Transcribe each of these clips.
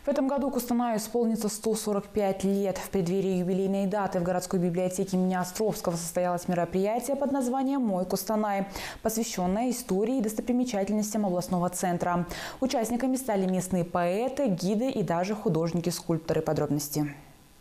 В этом году Кустанаю исполнится 145 лет. В преддверии юбилейной даты в городской библиотеке имени Островского состоялось мероприятие под названием «Мой Кустанай», посвященное истории и достопримечательностям областного центра. Участниками стали местные поэты, гиды и даже художники-скульпторы. Подробности.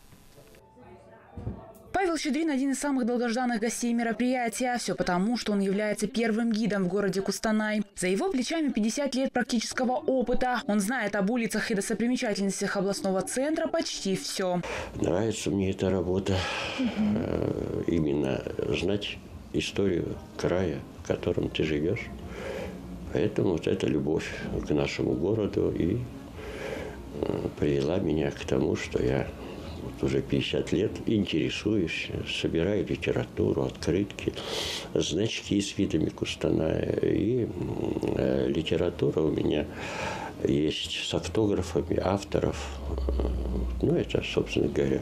Павел Щедрин – один из самых долгожданных гостей мероприятия. Все потому, что он является первым гидом в городе Кустанай. За его плечами 50 лет практического опыта. Он знает об улицах и достопримечательностях областного центра почти все. Нравится мне эта работа. Именно знать историю края, в котором ты живешь. Поэтому вот эта любовь к нашему городу и привела меня к тому, что я уже 50 лет интересуюсь, собираю литературу, открытки, значки с видами Кустаная. И литература у меня есть с автографами авторов. Ну, это, собственно говоря,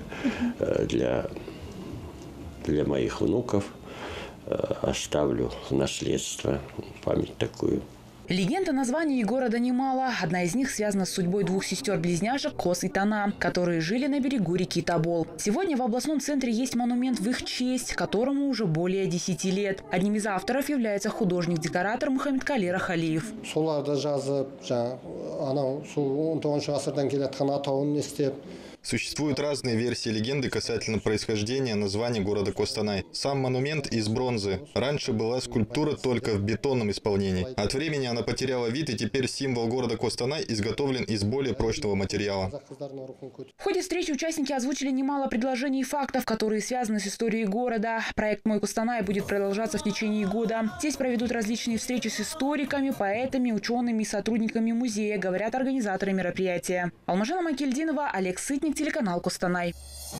для моих внуков оставлю наследство, память такую. Легенд о названии города немало. Одна из них связана с судьбой двух сестер-близняшек Кос и Тана, которые жили на берегу реки Тобол. Сегодня в областном центре есть монумент в их честь, которому уже более 10 лет. Одним из авторов является художник-декоратор Мухаммедкали Рахалиев. Существуют разные версии легенды касательно происхождения названия города Кустанай. Сам монумент из бронзы. Раньше была скульптура только в бетонном исполнении. От времени она потеряла вид, и теперь символ города Кустанай изготовлен из более прочного материала. В ходе встречи участники озвучили немало предложений и фактов, которые связаны с историей города. Проект «Мой Кустанай» будет продолжаться в течение года. Здесь проведут различные встречи с историками, поэтами, учеными и сотрудниками музея, говорят организаторы мероприятия. Алмажана Макельдинова, Олег Сытник, телеканал Кустанай.